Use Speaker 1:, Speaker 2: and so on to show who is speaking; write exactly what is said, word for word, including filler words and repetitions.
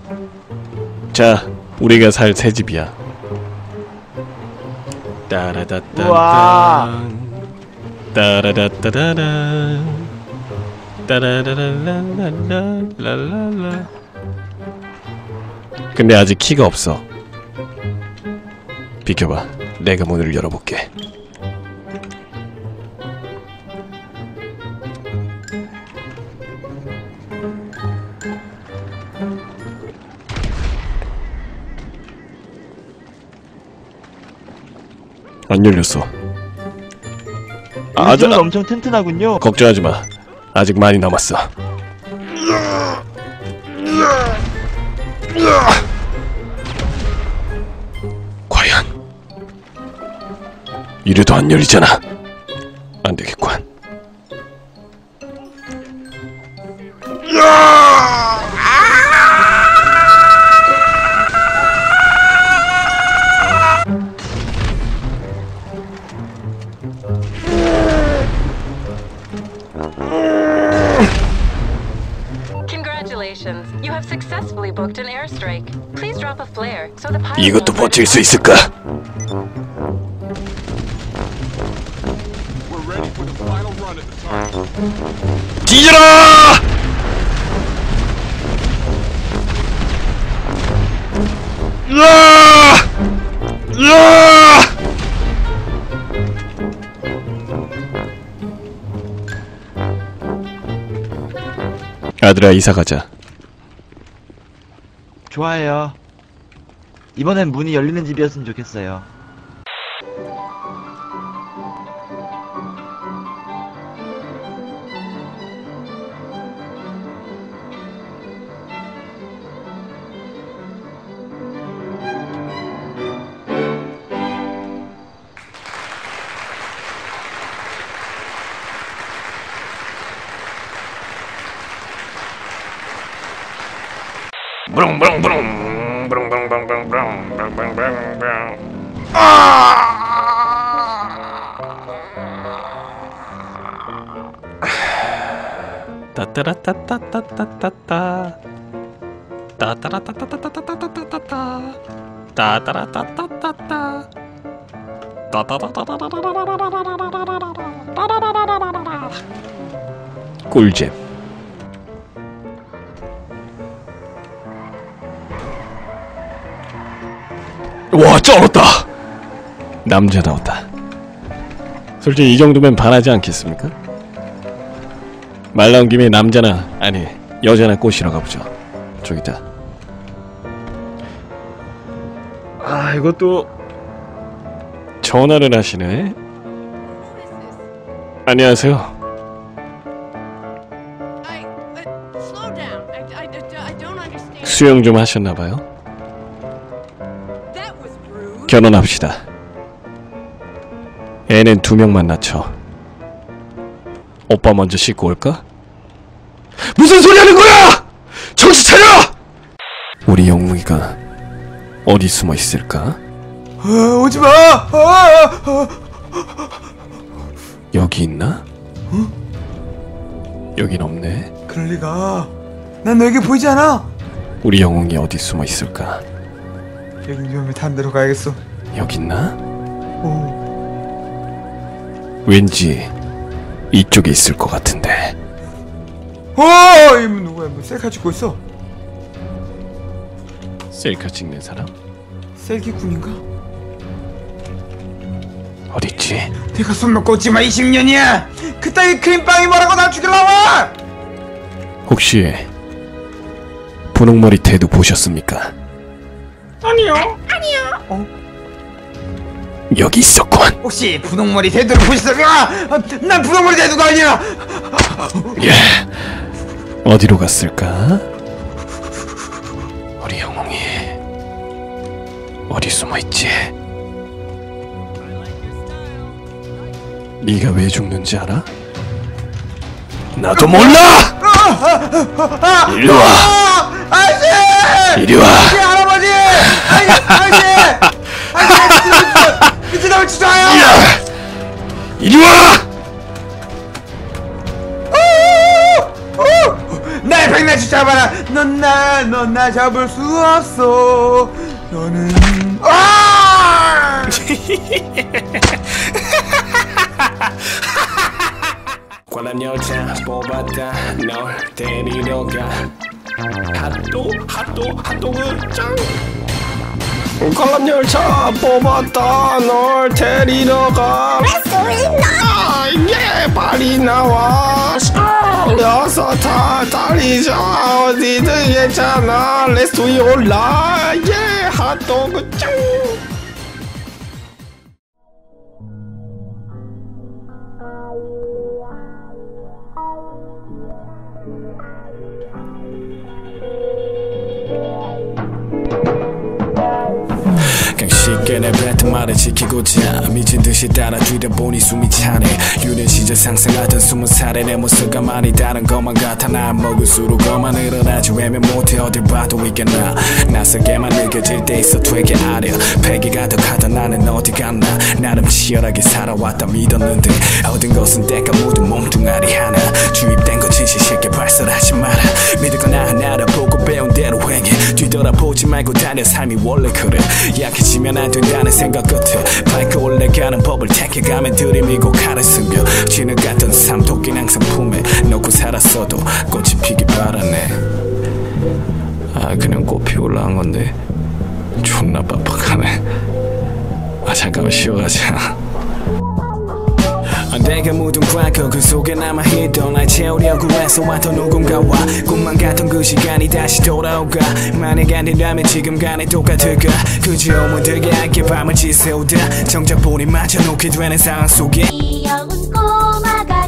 Speaker 1: 자, 우리가 살 새 집이야. 따라다따.
Speaker 2: 우와.
Speaker 1: 따라다따다라. 따라라라라라라라라. 근데 아직 키가 없어. 비켜봐. 내가 문을 열어볼게. 안 열렸어.
Speaker 2: 아, 아주 엄청 튼튼하군요.
Speaker 1: 걱정하지 마. 아직 많이 남았어. 과연 이래도 안 열리잖아. 안 되겠군.
Speaker 3: Congratulations, you have successfully booked an airstrike. Please drop a flare so the pilot.
Speaker 1: 이것도 버틸 수 있을까?
Speaker 4: We're ready for the final run at the target.
Speaker 1: 뒤져라! 으아! 으아! 아들아, 이사 가자.
Speaker 2: 좋아요. 이번엔 문이 열리는 집이었으면 좋겠어요.
Speaker 1: 브롱브롱브롱 브롱브롱브롱브롱브롱브롱브롱. 아! 따따라따따따따따따 따따라따따따따따따따 따따라따따따따 따따라따따따따따따. 꿀잼. 와, 쩔었다. 남자 나왔다. 솔직히 이 정도면 반하지 않겠습니까? 말 나온 김에 남자나 아니 여자나 꼬시러 가보죠. 저기다. 아, 이것도 전화를 하시네. 안녕하세요. 수영 좀 하셨나봐요. 결혼합시다. 애는 두 명만 낳죠. 오빠 먼저 씻고 올까? 무슨 소리 하는 거야! 정신 차려! 우리 영웅이가 어디 숨어 있을까?
Speaker 5: 어, 오지 마! 어, 어.
Speaker 1: 여기 있나? 어? 여긴 없네.
Speaker 5: 그럴 리가. 난 너에게 보이지 않아.
Speaker 1: 우리 영웅이 어디 숨어 있을까?
Speaker 5: 여긴 위험해. 다른 데로 가야겠어.
Speaker 1: 여기 있나?
Speaker 5: 오.
Speaker 1: 왠지 이쪽에 있을 것 같은데.
Speaker 5: 어, 이분 누구야? 뭐 셀카 찍고 있어?
Speaker 1: 셀카 찍는 사람?
Speaker 5: 셀기꾼인가?
Speaker 1: 어딨지?
Speaker 5: 내가 손 놓고 있지마. 이십 년이야. 그따위 크림빵이 뭐라고 날 죽이려고!
Speaker 1: 혹시 분홍머리 태도 보셨습니까?
Speaker 5: 아니요. 아니요. 어?
Speaker 1: 여기 있었군.
Speaker 5: 혹시 분홍머리 대두를 보셨어요? 난 분홍머리 대두가 아니야.
Speaker 1: 예. 어디로 갔을까? 우리 영웅이 어디 숨어있지? 네가 왜 죽는지 알아? 나도 몰라! 이리와!
Speaker 5: 아저씨!
Speaker 1: 이리와!
Speaker 5: 할아버지! 아저씨! 아저씨! 미친놈을 치자요!
Speaker 1: 이리와!
Speaker 5: 날 백날 쫓아봐라. 넌 날 넌 나 잡을 수 없어. 너는 아!
Speaker 1: 관람 열차 뽑았다 널 데리러 가 핫도 핫도 핫도그 짱 관람 열차 뽑았다 널 데리러 가 아, 예 빨리 나와 어서 타 달리자 어디든 괜찮아 Let's do it 올라 예 핫도그 짱 쉽게 내뱉은 말을 지키고자 미친듯이 따라 뒤려보니 숨이 차네 유년 시절 상상하던 스무 살의 내 모습과 많이 다른 것만 같아 난 먹을수록 것만 늘어나지 외면 못해 어딜 봐도 있겠나 낯설게만 느껴질 때 있어 되게 아려 패기 가득하던 나는 어디 갔나 나름 치열하게 살아왔다 믿었는데 얻은 것은 때가 묻은 몸뚱아리 하나 주입된 거 진실 쉽게 발설하지 마라 믿을 건 하나를 보고 배운 대로 행해 뒤돌아보지 말고 다녀 삶이 원래 그래 약해지면 안 된다는 생각 끝에 밟고 올라가는 법을 택해가면 들이밀고 칼을 쓰며 쥐는 같던 삶 토끼는 항상 품에 넣고 살았어도 꽃이 피기 바라네 아 그냥 꽃 피우려 한 건데 존나 빡빡하네 아 잠깐만 쉬어가자 내가 묻은 과거 그 속에 남아있던 날 채우려고 해서 왔던 누군가와 꿈만 같던 그 시간이 다시 돌아올까 만약 안 된다면 지금 간에 똑같을까 그저 오물들게 얇게 밤을 지새우다 정작 본인 맞춰놓게 되는 상황 속에
Speaker 6: 귀여운 꼬마가